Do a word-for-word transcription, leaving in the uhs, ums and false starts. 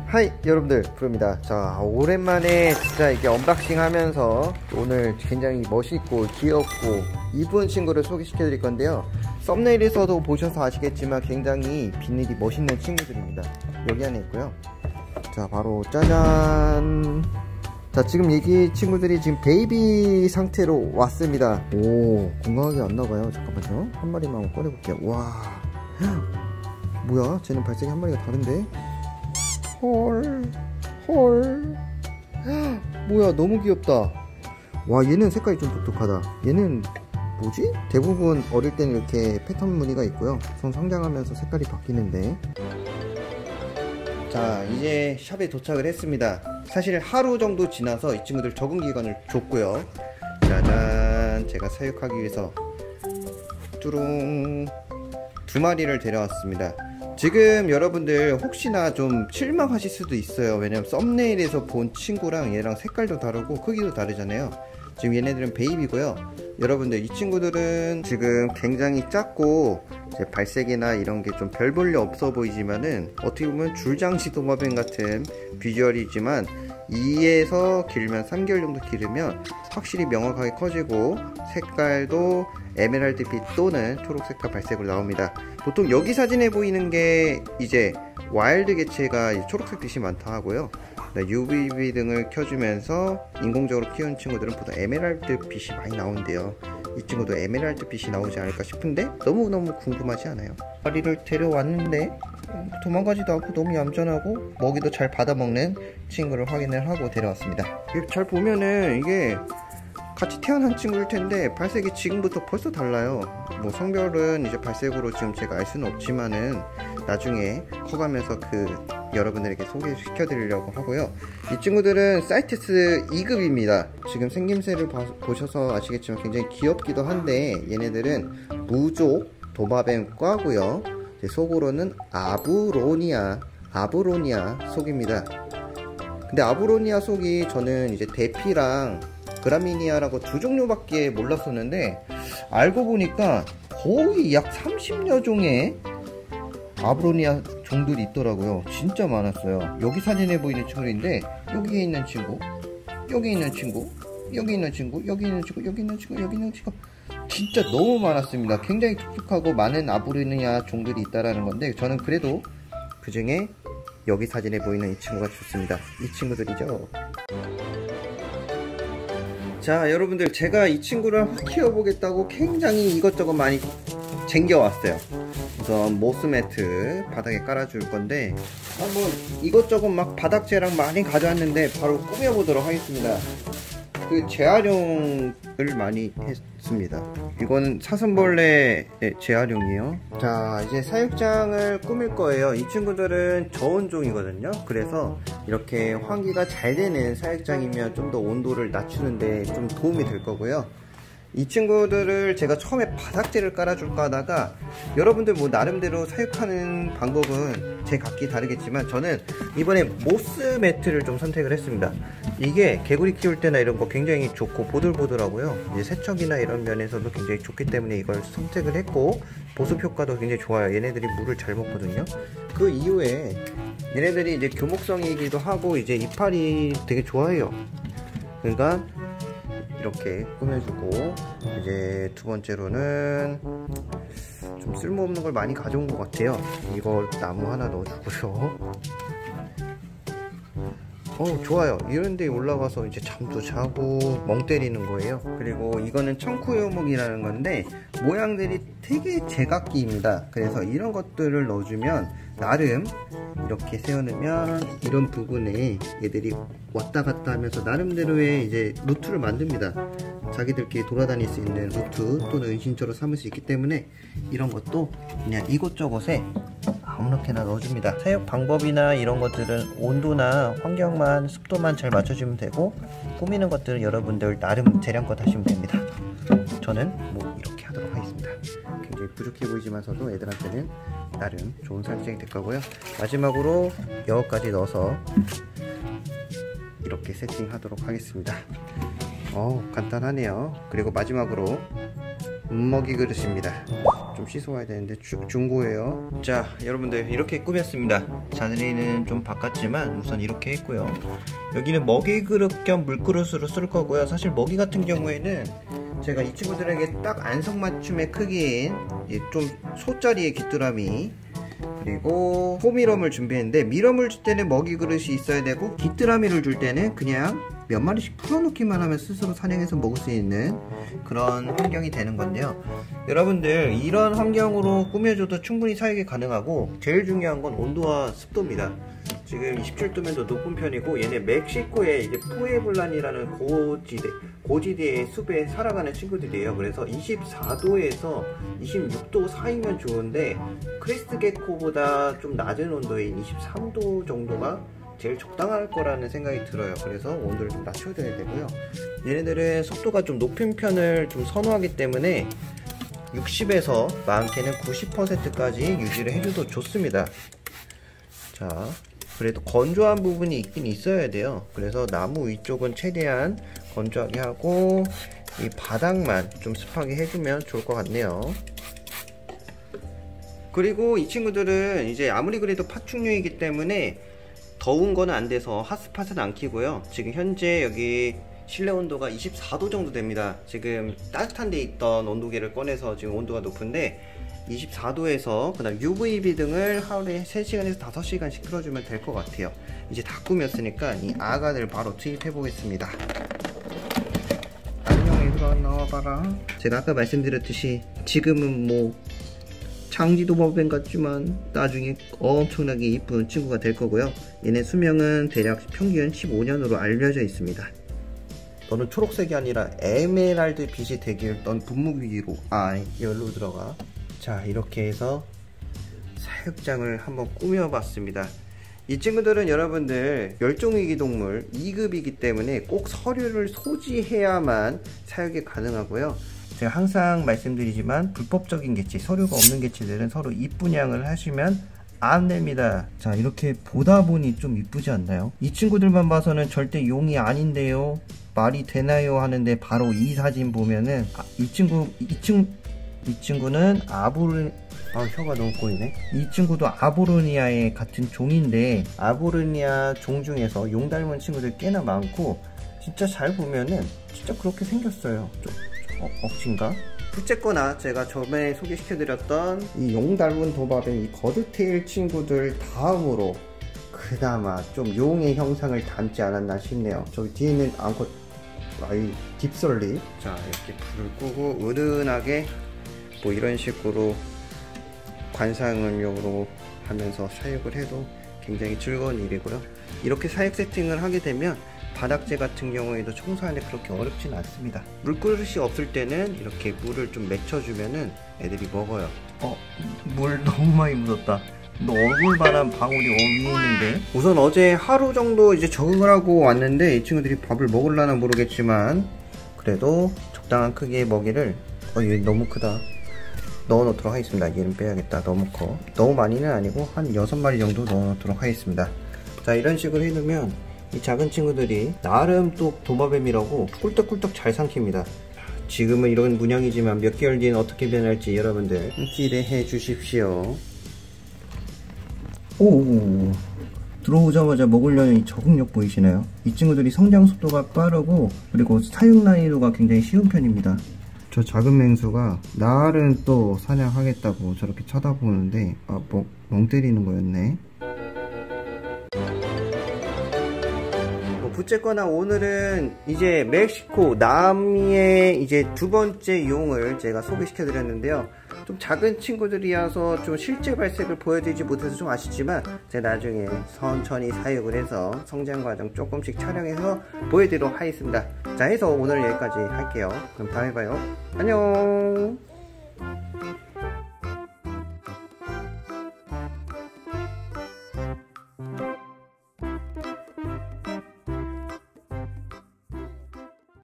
하이 여러분들, 프로입니다. 자, 오랜만에 진짜 이게 언박싱 하면서 오늘 굉장히 멋있고 귀엽고 이쁜 친구를 소개시켜 드릴 건데요. 썸네일에서도 보셔서 아시겠지만 굉장히 비닐이 멋있는 친구들입니다. 여기 안에 있고요. 자, 바로 짜잔. 자, 지금 이 친구들이 지금 베이비 상태로 왔습니다. 오, 건강하게 왔나봐요. 잠깐만요, 한 마리만 꺼내볼게요. 와, 뭐야, 쟤는 발색이 한 마리가 다른데? 헐, 헐, 뭐야, 너무 귀엽다. 와, 얘는 색깔이 좀 독특하다. 얘는 뭐지? 대부분 어릴 때는 이렇게 패턴 무늬가 있고요. 성 성장하면서 색깔이 바뀌는데. 자, 이제 샵에 도착을 했습니다. 사실 하루 정도 지나서 이 친구들 적응 기간을 줬고요. 짜잔, 제가 사육하기 위해서 뚜룽 두 마리를 데려왔습니다. 지금 여러분들 혹시나 좀 실망하실 수도 있어요. 왜냐면 썸네일에서 본 친구랑 얘랑 색깔도 다르고 크기도 다르잖아요. 지금 얘네들은 베이비고요. 여러분들, 이 친구들은 지금 굉장히 작고 제 발색이나 이런 게 좀 별 볼일 없어 보이지만은 어떻게 보면 줄장시 도마뱀 같은 비주얼이지만 이에서 길면 삼 개월 정도 기르면 확실히 명확하게 커지고 색깔도 에메랄드빛 또는 초록색깔 발색으로 나옵니다. 보통 여기 사진에 보이는 게 이제 와일드 개체가 초록색 빛이 많다 하고요. 유브이비 등을 켜주면서 인공적으로 키우는 친구들은 보통 에메랄드 빛이 많이 나오는데요. 이 친구도 에메랄드 빛이 나오지 않을까 싶은데 너무너무 궁금하지 않아요? 아리를 데려왔는데 도망가지도 않고 너무 얌전하고 먹이도 잘 받아먹는 친구를 확인을 하고 데려왔습니다. 잘 보면은 이게 같이 태어난 친구일 텐데 발색이 지금부터 벌써 달라요. 뭐 성별은 이제 발색으로 지금 제가 알 수는 없지만은 나중에 커가면서 그 여러분들에게 소개시켜 드리려고 하고요. 이 친구들은 사이테스 이 급입니다 지금 생김새를 봐, 보셔서 아시겠지만 굉장히 귀엽기도 한데 얘네들은 무족 도마뱀과고요. 속으로는 아브로니아 아브로니아 속입니다. 근데 아브로니아 속이 저는 이제 대피랑 그라미니아라고 두 종류밖에 몰랐었는데 알고 보니까 거의 약 삼십여 종의 아브로니아 종들이 있더라고요. 진짜 많았어요. 여기 사진에 보이는 친구인데 여기에 있는 친구, 여기 있는 친구, 여기 있는 친구, 여기 있는 친구, 여기 있는 친구, 여기 있는 친구, 진짜 너무 많았습니다. 굉장히 독특하고 많은 아브로니아 종들이 있다라는 건데 저는 그래도 그 중에 여기 사진에 보이는 이 친구가 좋습니다. 이 친구들이죠. 자, 여러분들, 제가 이 친구를 키워보겠다고 굉장히 이것저것 많이 쟁겨왔어요. 우선 모스매트 바닥에 깔아줄 건데 한번 이것저것 막 바닥재랑 많이 가져왔는데 바로 꾸며보도록 하겠습니다. 그 재활용을 많이 했습니다. 이거는 사슴벌레 재활용이에요. 자, 이제 사육장을 꾸밀 거예요. 이 친구들은 저온종이거든요. 그래서 이렇게 환기가 잘 되는 사육장이면 좀 더 온도를 낮추는데 좀 도움이 될 거고요. 이 친구들을 제가 처음에 바닥재를 깔아줄까 하다가 여러분들 뭐 나름대로 사육하는 방법은 제 각기 다르겠지만 저는 이번에 모스 매트를 좀 선택을 했습니다. 이게 개구리 키울 때나 이런 거 굉장히 좋고 보들보들하고요. 이제 세척이나 이런 면에서도 굉장히 좋기 때문에 이걸 선택을 했고 보습 효과도 굉장히 좋아요. 얘네들이 물을 잘 먹거든요. 그 이후에 얘네들이 이제 교목성이기도 하고 이제 이파리 되게 좋아해요. 그러니까 이렇게 꾸며주고, 이제 두 번째로는 좀 쓸모없는 걸 많이 가져온 것 같아요. 이거 나무 하나 넣어주고요. 어, 좋아요. 이런데 올라가서 이제 잠도 자고 멍 때리는 거예요. 그리고 이거는 청쿠요목이라는 건데 모양들이 되게 제각기입니다. 그래서 이런 것들을 넣어주면 나름 이렇게 세워놓으면 이런 부분에 얘들이 왔다 갔다 하면서 나름대로의 이제 루트를 만듭니다. 자기들끼리 돌아다닐 수 있는 루트 또는 은신처로 삼을 수 있기 때문에 이런 것도 그냥 이곳저곳에 아무렇게나 넣어줍니다. 사육 방법이나 이런 것들은 온도나 환경만, 습도만 잘 맞춰주면 되고 꾸미는 것들은 여러분들 나름 재량껏 하시면 됩니다. 저는 뭐 이렇게 하도록 하겠습니다. 굉장히 부족해 보이지만서도 애들한테는 나름 좋은 사육장이 될 거고요. 마지막으로 여기까지 넣어서 이렇게 세팅하도록 하겠습니다. 어, 간단하네요. 그리고 마지막으로 먹이 그릇입니다. 좀 씻어와야 되는데 주, 중고예요. 자, 여러분들 이렇게 꾸몄습니다. 자리는 좀 바꿨지만 우선 이렇게 했고요. 여기는 먹이 그릇 겸 물그릇으로 쓸 거고요. 사실 먹이 같은 경우에는 제가 이 친구들에게 딱 안성맞춤의 크기인 좀 소짜리의 귀뚜라미, 그리고 소미럼을 준비했는데, 미럼을 줄 때는 먹이 그릇이 있어야 되고 귀뚜라미를 줄 때는 그냥 몇 마리씩 풀어놓기만 하면 스스로 사냥해서 먹을 수 있는 그런 환경이 되는 건데요. 여러분들 이런 환경으로 꾸며줘도 충분히 사육이 가능하고, 제일 중요한 건 온도와 습도입니다. 지금 이십칠 도면 더 높은 편이고, 얘네 멕시코의 이제 푸에블란이라는 고지대, 고지대의 숲에 살아가는 친구들이에요. 그래서 이십사 도에서 이십육 도 사이면 좋은데, 크레스트 게코보다 좀 낮은 온도인 이십삼 도 정도가 제일 적당할 거라는 생각이 들어요. 그래서 온도를 좀 낮춰줘야 되고요. 얘네들은 속도가 좀 높은 편을 좀 선호하기 때문에 육십에서 많게는 구십 퍼센트까지 유지를 해줘도 좋습니다. 자, 그래도 건조한 부분이 있긴 있어야 돼요. 그래서 나무 위쪽은 최대한 건조하게 하고 이 바닥만 좀 습하게 해주면 좋을 것 같네요. 그리고 이 친구들은 이제 아무리 그래도 파충류이기 때문에 더운 거는 안 돼서 핫스팟은 안 키고요. 지금 현재 여기 실내 온도가 이십사 도 정도 됩니다. 지금 따뜻한 데 있던 온도계를 꺼내서 지금 온도가 높은데 이십사 도에서 그 다음 유브이비 등을 하루에 세 시간에서 다섯 시간씩 틀어주면 될 것 같아요. 이제 다 꾸몄으니까 이 아가들 바로 투입해 보겠습니다. 안녕 얘들아, 나와봐라. 제가 아까 말씀드렸듯이 지금은 뭐 장지도 버벤 같지만 나중에 엄청나게 이쁜 친구가 될 거고요. 얘네 수명은 대략 평균 십오 년으로 알려져 있습니다. 너는 초록색이 아니라 에메랄드 빛이 되길, 넌 분무기로, 아, 여기로 들어가. 자, 이렇게 해서 사육장을 한번 꾸며봤습니다. 이 친구들은 여러분들 멸종위기 동물 이 급이기 때문에 꼭 서류를 소지해야만 사육이 가능하고요. 제가 항상 말씀드리지만 불법적인 개체, 서류가 없는 개체들은 서로 입분양을 하시면 안 됩니다. 자, 이렇게 보다 보니 좀 이쁘지 않나요? 이 친구들만 봐서는 절대 용이 아닌데요, 말이 되나요 하는데, 바로 이 사진 보면은 아, 이 친구 이 친구 이 친구는 아보르 아 혀가 너무 꼬이네. 이 친구도 아보르니아의 같은 종인데, 아보르니아 종 중에서 용 닮은 친구들 꽤나 많고, 진짜 잘 보면은 진짜 그렇게 생겼어요. 좀 어, 억진가? 둘째거나 제가 저번에 소개시켜드렸던 이 용 닮은 도밥의 이 거드테일 친구들 다음으로 그나마 좀 용의 형상을 닮지 않았나 싶네요. 저기 뒤에 있는 앙컷, 아이 딥솔리. 자, 이렇게 불을 끄고 은은하게 뭐 이런 식으로 관상용으로 하면서 사육을 해도 굉장히 즐거운 일이고요. 이렇게 사육 세팅을 하게 되면 바닥재 같은 경우에도 청소하는데 그렇게 어렵진 않습니다. 물그릇이 없을 때는 이렇게 물을 좀 맺혀주면은 애들이 먹어요. 어, 물 너무 많이 묻었다. 너 얼굴 바람 방울이 위에 있는데. 우선 어제 하루 정도 이제 적응을 하고 왔는데 이 친구들이 밥을 먹을라나 모르겠지만 그래도 적당한 크기의 먹이를, 어, 얘 너무 크다, 넣어 놓도록 하겠습니다. 얘는 빼야겠다, 너무 커. 너무 많이는 아니고 한 여섯 마리 정도 넣어 놓도록 하겠습니다. 자, 이런 식으로 해놓으면 이 작은 친구들이 나름 또 도마뱀이라고 꿀떡꿀떡 잘 삼킵니다. 지금은 이런 문양이지만 몇 개월 뒤엔 어떻게 변할지 여러분들 기대해 주십시오. 오, 들어오자마자 먹으려는 이 적응력 보이시나요? 이 친구들이 성장 속도가 빠르고, 그리고 사육 난이도가 굉장히 쉬운 편입니다. 저 작은 맹수가 나를 또 사냥하겠다고 저렇게 쳐다보는데, 아, 뭐, 멍 때리는 거였네. 어쨌거나 오늘은 이제 멕시코 남미의 이제 두 번째 용을 제가 소개시켜 드렸는데요. 좀 작은 친구들이어서 좀 실제 발색을 보여드리지 못해서 좀 아쉽지만, 제가 나중에 천천히 사육을 해서 성장 과정 조금씩 촬영해서 보여드리도록 하겠습니다. 자, 해서 오늘 여기까지 할게요. 그럼 다음에 봐요. 안녕.